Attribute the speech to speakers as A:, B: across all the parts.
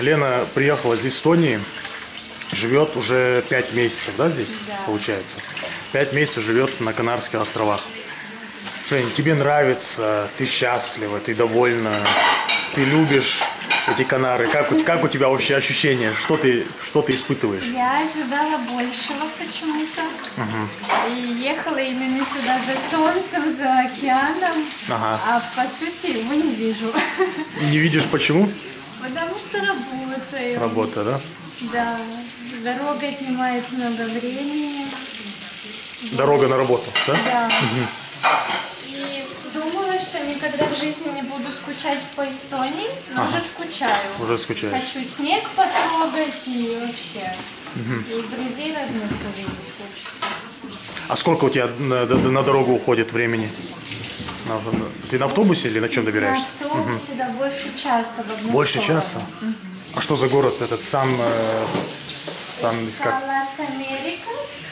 A: Лена приехала из Эстонии, живет уже 5 месяцев, да, здесь,
B: Да.
A: получается? 5 месяцев живет на Канарских островах. Жень, тебе нравится, ты счастлива, ты довольна, ты любишь эти Канары. Как у тебя вообще ощущения? Что ты испытываешь?
B: Я ожидала большего почему-то. И ехала именно сюда за солнцем, за океаном.
A: Ага.
B: А по сути его не вижу.
A: Не видишь почему?
B: Потому что работаю.
A: Работа, да?
B: Да. Дорога отнимает много времени.
A: Дорога на работу, да?
B: Да. И думала, что никогда в жизни не буду скучать по Эстонии, но уже скучаю.
A: Уже скучаешь.
B: Хочу снег потрогать и вообще. И друзей родных увидеть хочется.
A: А сколько у тебя на дорогу уходит времени? Ты на автобусе или на чем
B: На
A: добираешься?
B: автобусе, да, больше часа в одну
A: Больше
B: сторону.
A: часа? А что за город этот? Сан... как?
B: Салас Америка.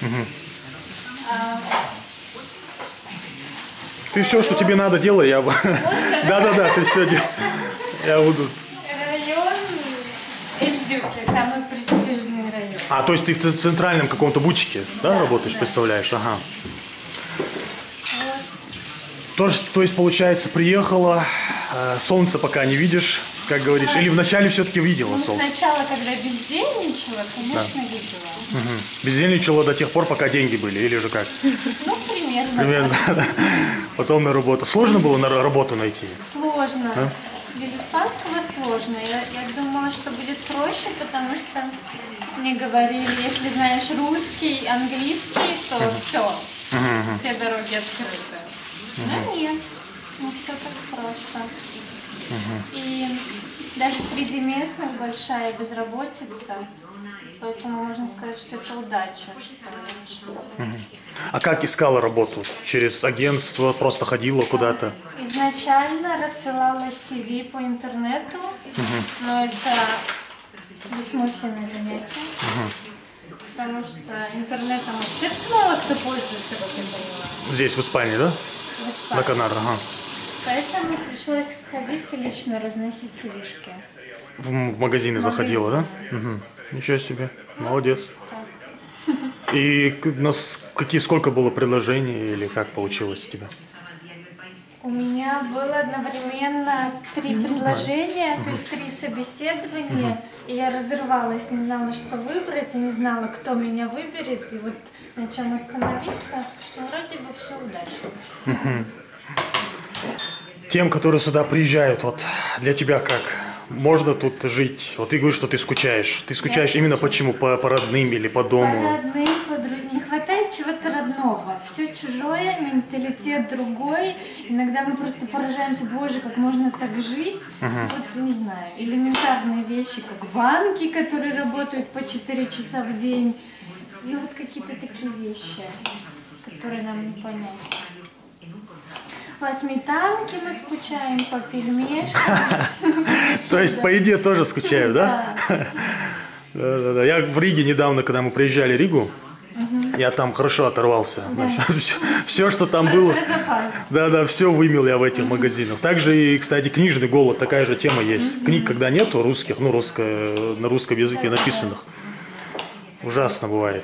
A: Ты все, что тебе надо, делай, я... Да, ты все делай. Я буду...
B: Район Эль-Дюке, самый престижный район.
A: А, то есть ты в центральном каком-то бутике, да, работаешь, представляешь? Ага. То есть, получается, приехала, солнце пока не видишь, как говоришь, или вначале все-таки видела
B: Ну,
A: солнце?
B: сначала, когда бездельничала, конечно, видела.
A: Бездельничала до тех пор, пока деньги были, или же как?
B: Ну, примерно.
A: Примерно. Потом на работу. Сложно было на работу найти?
B: Сложно. Без испанского сложно. Я думала, что будет проще, потому что мне говорили, если знаешь русский, английский, то все дороги открыты. Но нет, не все так просто. И даже среди местных большая безработица, поэтому можно сказать, что это удача. Что ли.
A: А как искала работу? Через агентство, просто ходила куда-то?
B: Изначально рассылала CV по интернету, но это бессмысленное занятие, потому что интернетом вообще мало кто пользуется, как я поняла,
A: Здесь, в Испании, да?
B: в
A: На
B: Испании.
A: Канарах, ага.
B: Поэтому пришлось ходить и лично разносить CV-шки.
A: В магазины заходила, да? Угу. Ничего себе, молодец. И сколько было предложений или как получилось у тебя?
B: У меня было одновременно 3 предложения, то есть 3 собеседования, и я разрывалась, не знала, что выбрать, и не знала, кто меня выберет, и вот на чем остановиться. Но вроде бы все удачно.
A: Тем, которые сюда приезжают, вот для тебя как? Можно тут жить? Вот ты говоришь, что ты скучаешь. Ты скучаешь именно почему? По родным или по дому?
B: По родным, по другим. Не хватает чего-то родного. Все чужое, менталитет другой. Иногда мы просто поражаемся, боже, как можно так жить. Вот, не знаю, элементарные вещи, как банки, которые работают по 4 часа в день. Ну вот какие-то такие вещи, которые нам не понять. По сметанке мы скучаем, по пельмешкам.
A: То есть по еде тоже скучаю, да? Да. Я в Риге недавно, когда мы приезжали в Ригу, я там хорошо оторвался. Все, что там было. Да, все вымел я в этих магазинах. Также и, кстати, книжный голод, такая же тема есть. Книг, когда нету русских, на русском языке написанных. Ужасно бывает.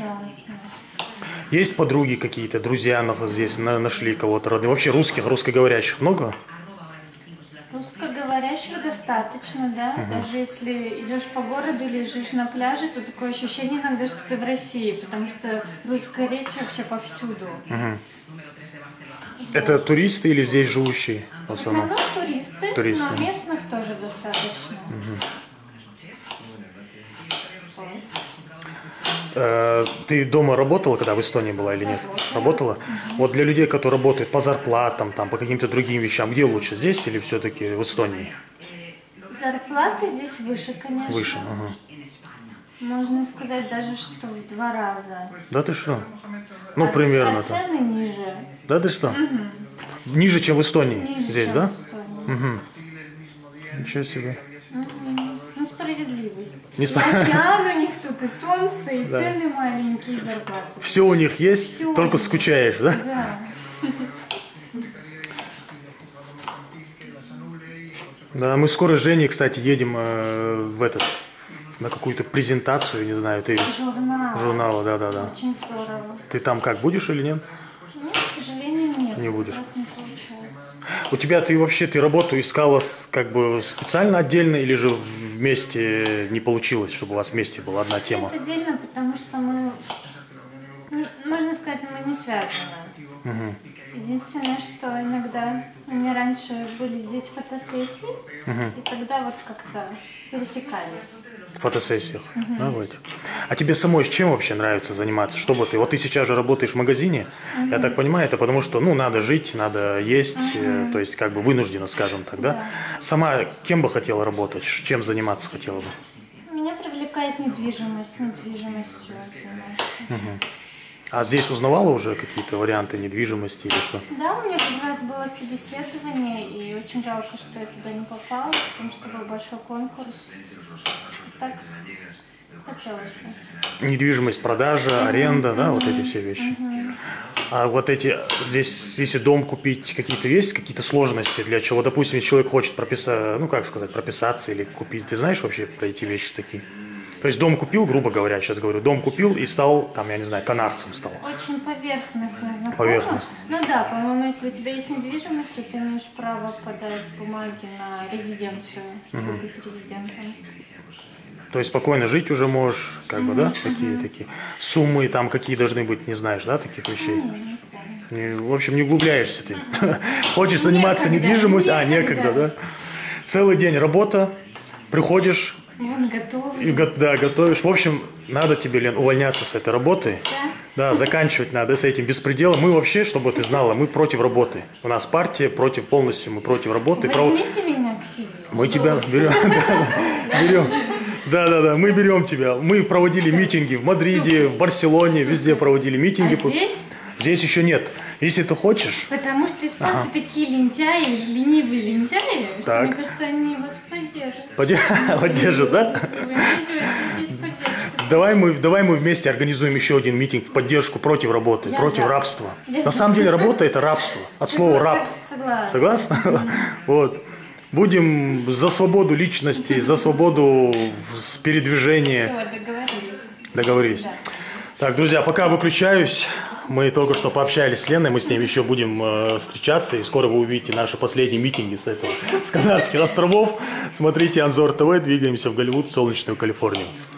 A: Есть подруги какие-то, друзья здесь нашли кого-то родных? Вообще русскоговорящих много?
B: Русскоговорящих достаточно, да. Даже если идешь по городу или живешь на пляже, то такое ощущение иногда, что ты в России, потому что русская речь вообще повсюду.
A: Это туристы или здесь живущие в
B: В
A: основном?
B: основном туристы, но местных тоже достаточно.
A: Ты дома работала, когда в Эстонии была или нет? Работала? Вот для людей, которые работают по зарплатам, там, по каким-то другим вещам, где лучше, здесь или все-таки в Эстонии?
B: Зарплаты здесь выше, конечно.
A: Выше, ага.
B: Можно сказать даже, что в 2 раза.
A: Да ты что? Ну, примерно.
B: А цены ниже.
A: Да ты что? Ниже, чем в Эстонии
B: Ниже,
A: здесь,
B: чем
A: да?
B: в Эстонии.
A: Ничего себе.
B: Ну, справедливость. И океан у них тут, и солнце, и цены маленькие, и зарплаты.
A: Все у них есть,
B: Всё.
A: только скучаешь, да?
B: Да.
A: Да, мы скоро с Женей, кстати, едем на какую-то презентацию, не знаю, ты... Журнала, да.
B: Очень здорово.
A: Ты там как, будешь или нет?
B: Нет, к сожалению, нет.
A: Не будешь.
B: Не получается.
A: У тебя ты работу искала как бы специально отдельно или же вместе не получилось, чтобы у вас вместе была одна тема?
B: Нет, отдельно, потому что мы, можно сказать, мы не связаны.
A: Угу.
B: Единственное, что иногда у меня раньше были здесь фотосессии, и тогда вот как-то пересекались.
A: В фотосессиях. Давайте. А тебе самой с чем вообще нравится заниматься? Что бы ты? Вот ты сейчас же работаешь в магазине, я так понимаю, это потому что, надо жить, надо есть, то есть как бы вынуждена, скажем так, да? Сама кем бы хотела работать? Чем заниматься хотела бы?
B: Меня привлекает недвижимостью занимаюсь.
A: А здесь узнавала уже какие-то варианты недвижимости или что?
B: Да, у меня как раз было собеседование, и очень жалко, что я туда не попала, потому что был большой конкурс. Так хотелось бы.
A: Недвижимость, продажа, аренда, да, вот эти все вещи. А вот здесь, если дом купить, есть какие-то сложности для чего? Допустим, если человек хочет прописаться или купить, ты знаешь вообще про эти вещи такие? То есть дом купил, грубо говоря, сейчас говорю, дом купил и стал, я не знаю, канадцем стал.
B: Очень поверхностно знакомо.
A: Поверхностно.
B: Ну да, по-моему, если у тебя есть недвижимость, то ты имеешь право подать бумаги на резиденцию, чтобы быть резидентом.
A: То есть спокойно жить уже можешь, да, такие суммы там какие должны быть, не знаешь, да, таких вещей? В общем, не углубляешься ты. Хочешь заниматься недвижимостью, некогда, да? Целый день работа, приходишь.
B: Вон готовлю.
A: Готовишь. В общем, надо тебе, Лен, увольняться с этой работы. Да, заканчивать надо с этим бесpreделом. Мы вообще, чтобы ты знала, мы против работы. У нас партия полностью, мы против работы.
B: Возьмите меня к себе.
A: Мы тебя берем. Да, мы берем тебя. Мы проводили митинги в Мадриде, в Барселоне, везде проводили митинги.
B: А здесь?
A: Здесь еще нет. Если ты хочешь...
B: Потому что испанцы такие лентяи, ленивые лентяи, что, мне кажется, они вас поддержат.
A: Поддержат, да?
B: Вы найдете здесь поддержку.
A: Давай мы вместе организуем еще один митинг в поддержку против работы, против рабства. На самом деле работа – это рабство. От слова раб. Согласна? Вот. Будем за свободу личности, за свободу передвижения.
B: Все,
A: договорились.
B: Да.
A: Так, друзья, пока выключаюсь. Мы только что пообщались с Леной, мы с ней еще будем встречаться, и скоро вы увидите наши последние митинги с Канарских островов. Смотрите Анзор ТВ, двигаемся в Голливуд, солнечную Калифорнию.